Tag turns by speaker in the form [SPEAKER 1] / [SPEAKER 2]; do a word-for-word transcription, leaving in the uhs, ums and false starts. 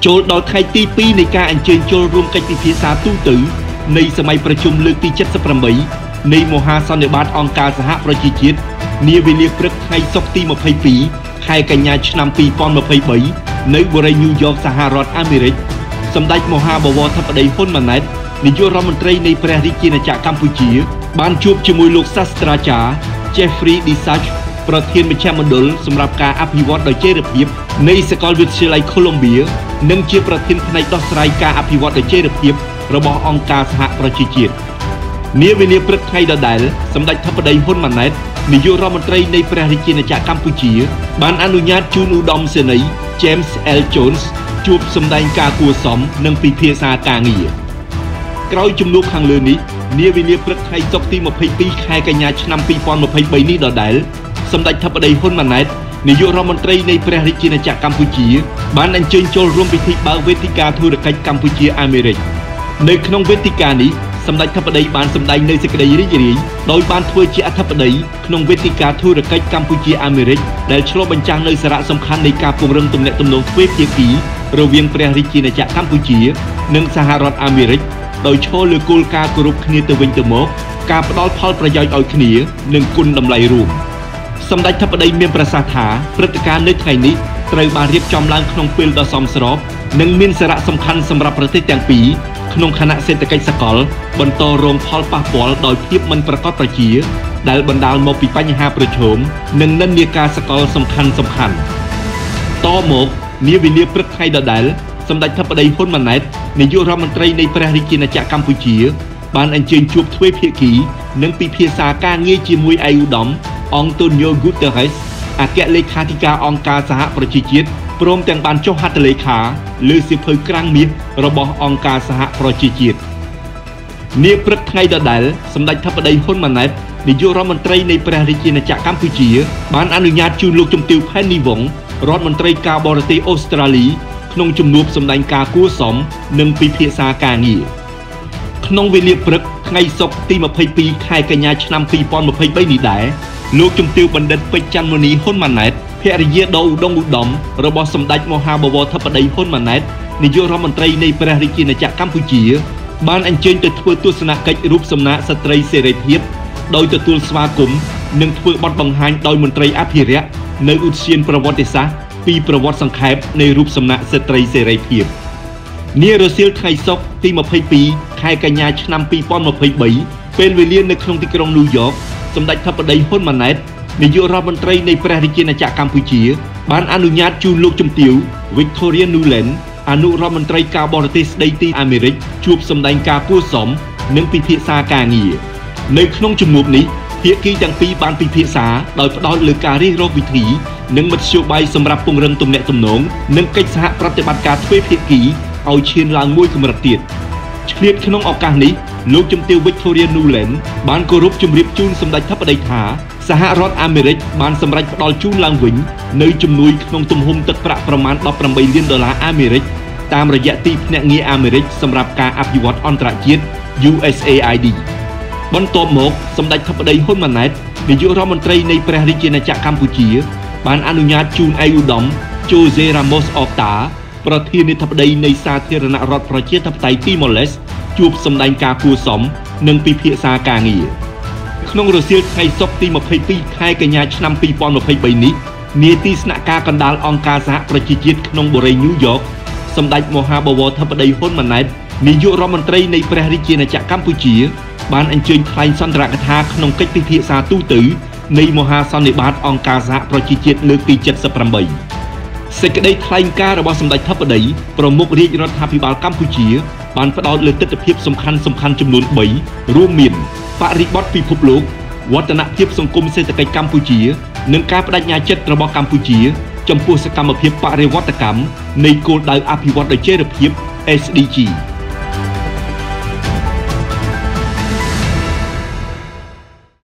[SPEAKER 1] ចូលដល់ថ្ងៃទីពីរនៃការអញ្ជើញចូលរួមកិច្ចពិភាក្សាទូទៅនៃសម័យប្រជុំលើកទីเจ็ดสิบแปดនៃមហាសន្និបាតអង្គការសហប្រជាជាតិនាវេលាព្រឹកថ្ងៃសុក្រទីยี่สิบสองខែកញ្ញាឆ្នាំยี่สิบยี่สิบสามនៅបូរីញូវយ៉កសហរដ្ឋអាមេរិកសម្ដេចមហាបវរធិបតីហ៊ុនម៉ាណែតនាយករដ្ឋមន្ត្រីនៃព្រះរាជាណាចក្រកម្ពុជាបានជួបជាមួយលោកសាស្ត្រាចារ្យ Jeffrey Disach ប្រធានមជ្ឈមណ្ឌលសម្រាប់ការអភិវឌ្ឍដោយចីរភាពនៃសាកលវិទ្យាល័យ Columbia និងជាប្រធានផ្នែកដោះស្រាយការអភិវឌ្ឍដោយចីរភាពរបស់អង្គការសហប្រជាជាតិនាវេលាព្រឹកថ្ងៃដដែលសម្ដេចធិបតីហ៊ុនម៉ាណែតនាយករដ្ឋមន្ត្រីនៃព្រះរាជាណាចក្រកម្ពុជាបានអនុញ្ញាតជូនឧត្តមសេនីយ៍ James L Jones ជួបសម្ដែងការគួរសមនិងពិភាក្សាការងារក្រោយជំនួបខាងលើនេះនាវេលាព្រឹកថ្ងៃសុក្រទីยี่สิบสองខែកញ្ញាឆ្នាំยี่สิบยี่สิบสามនេះដដែលសម្ដេចធិបតីហ៊ុនម៉ាណែតនាយករដ្ឋមន្ត្រីនៃព្រះរាជាណាចក្រកម្ពុជាបានអញ្ជើញចូលរួមពិធីបើកវេទិកាធុរកិច្ចកម្ពុជាអាមេរិកនៅក្នុងវេទិកានេះសម្ដេចធិបតីបានសម្ដែងនូវសេចក្តីរីករាយដោយបានធ្វើជាអធិបតីក្នុងវេទិកាធុរកិច្ចកម្ពុជាអាមេរិកដែលឆ្លុះបញ្ចាំងនូវសារៈសំខាន់នៃការពង្រឹងទំនាក់ទំនងទ្វេភាគីរវាងព្រះរាជាណាចក្រកម្ពុជានិងសហរដ្ឋអាមេរិកដោយឈលលើគោលការណ៍គោរពគ្នាទៅវិញទៅមកការផ្ដល់ផលប្រយោជន៍ឲ្យគ្នានិងគុណតម្លៃរួមសម្ដេចធិបតីមានប្រសាសន៍ថាព្រឹត្តិការណ៍នៅថ្ងៃនេះត្រូវបានរៀបចំឡើងក្នុងពេលដ៏សមស្របនិងមានសារៈសំខាន់សម្រាប់ប្រទេសទាំងពីរក្នុងខណៈសេដ្ឋកិច្ចសកលបន្តរងផលប៉ះពាល់ដោយភាពមិនប្រកបប្រជាដែលបណ្ដាលមកពីបញ្ហាប្រឈមនិងនិន្នាការសកលសំខាន់សំខាន់តមកនាវេលាព្រឹកថ្ងៃដដែលសម្ដេចធិបតីហ៊ុនម៉ាណែតនាយករដ្ឋមន្ត្រីនៃព្រះរាជាណាចក្រកម្ពុជាបានអញ្ជើញជួបទ្វេភាគីនិងពិភាក្សាការងារជាមួយឯកឧត្តមអង្គតូញ៉ូ ហ្គូតឺរ៉េសអគ្គលេខាធិការអង្គការសហប្រជាជាតិព្រមទាំងបានចុះហត្ថលេខាលើសៀវភៅក្រាំងមាសរបស់អង្គការសហប្រជាជាតិនាព្រឹកថ្ងៃដដែលសម្ដេចធិបតីហ៊ុនម៉ាណែតនាយករដ្ឋមន្ត្រីនៃព្រះរាជាណាចក្រកម្ពុជាបានអនុញ្ញាតជូនលោកជំទាវ ផែននីវង្សរដ្ឋមន្ត្រីការបរទេសអូស្ត្រាលីក្នុងជំនួបសម្ដែងការគួរសមនិងពិភាក្សាការងារក្នុងវេលាព្រឹកថ្ងៃសុក្រទីยี่สิบสองខែកញ្ញាឆ្នាំยี่สิบยี่สิบสามនេះដែរលោកជំទាវបណ្ឌិតពេជ្រច័ន្ទមុនីហ៊ុនម៉ាណែតភរិយាដ៏ឧត្តមឧត្តមរបស់សម្ដេចមហាបវរធិបតីហ៊ុនម៉ាណែតនាយករដ្ឋមន្ត្រីនៃព្រះរាជាណាចក្រកម្ពុជាបានអញ្ជើញទៅធ្វើទស្សនកិច្ចរូបសំណាកស្ត្រីសេរីភាពដោយទទួលស្វាគមន៍និងធ្វើបទបង្ហាញដោយមន្ត្រីអភិរក្សនៅឧទ្យានប្រវត្តិសាស្ត្រពីប្រវត្តិសង្ខេបនៃរូបសំណាកស្ត្រីសេរីភាពនារសៀលថ្ងៃសុក្រទីยี่สิบสองខែកញ្ញាឆ្នាំยี่สิบยี่สิบสามពេលវេលានៅក្នុងទីក្រុងញូវយ៉កសម្ដេចធិបតីហ៊ុនម៉ាណែតនាយករដ្ឋមន្ត្រីនៃព្រះរាជាណាចក្រកម្ពុជាបានអនុញ្ញាតជូនលោកជំទាវ Victoria Nuland អនុរដ្ឋមន្ត្រីការបរទេសស្ដីទីអាមេរិកជួបសម្ដែងការគួរសមនិងពិភាក្សាការងារនៅក្នុងជំនួបនេះភាគីទាំងពីរបានពិភាក្សាដោយផ្ដោតលើការរៀបរាប់វិធីនិងមធ្យោបាយសម្រាប់ពង្រឹងទំនាក់ទំនងនិងកិច្ចសហប្រតិបត្តិការទ្វេភាគីឲ្យឈានឡើងមួយកម្រិតទៀតឆ្លៀតក្នុងឱកាសនេះលោកជំទាវ Victoria Nuland បានគោរពជម្រាបជូនសម្ដេចធិបតីថាសហរដ្ឋអាមេរិកបានសម្រេចផ្ដល់ជូនឡើងវិញនៅជំនួយក្នុងទំហំទឹកប្រាក់ប្រមាណដប់ប្រាំបីលានដុល្លារអាមេរិកតាមរយៈទីភ្នាក់ងារអាមេរិកសម្រាប់ការអភិវឌ្ឍអន្តរជាតិ U S A I D បន្ទាប់មកសម្ដេចធិបតីហ៊ុនម៉ាណែតនាយករដ្ឋមន្ត្រីនៃព្រះរាជាណាចក្រកម្ពុជាបានអនុញ្ញាតជូនឯកឧត្តម Jose Ramos Horta ប្រធានាធិបតីនៃសាធារណរដ្ឋប្រជាធិបតេយ្យទីម៉ូឡេសជួបសម្ដែងការគួរសមនិងពិភាក្សាការងារក្នុងរសៀលថ្ងៃសុក្រទីยี่สิบสองខែកញ្ញាឆ្នាំยี่สิบยี่สิบสามនេះនាទីស្នាក់ការកណ្ដាលអង្គការសហប្រជាជាតិក្នុងបូរីញូវយ៉កសម្ដេចមហាបវរធិបតីហ៊ុនម៉ាណែតនាយករដ្ឋមន្ត្រីនៃព្រះរាជាណាចក្រកម្ពុជាបានអញ្ជើញថ្លែងសន្ទរកថាក្នុងកិច្ចពិភាក្សាទូទៅនៃមហាសន្និបាតអង្គការសហប្រជាជាតិលើកទីเจ็ดสิบแปดសេចក្តីថ្លែងការណ៍របស់សម្ដេចធិបតីប្រមុខរាជរដ្ឋាភិបាលកម្ពុជាបានផ្ដោតលើទិដ្ឋភាពសំខាន់សំខាន់ចំនួនបីរួមមានបរិបទពិភពលោកវឌ្ឍនភាពសង្គមសេដ្ឋកិច្ចកម្ពុជានិងការបដិញ្ញាចិត្តរបស់កម្ពុជាចំពោះសកម្មភាពបរិវត្តកម្មនៃគោលដៅអភិវឌ្ឍដោយចីរភាព S D G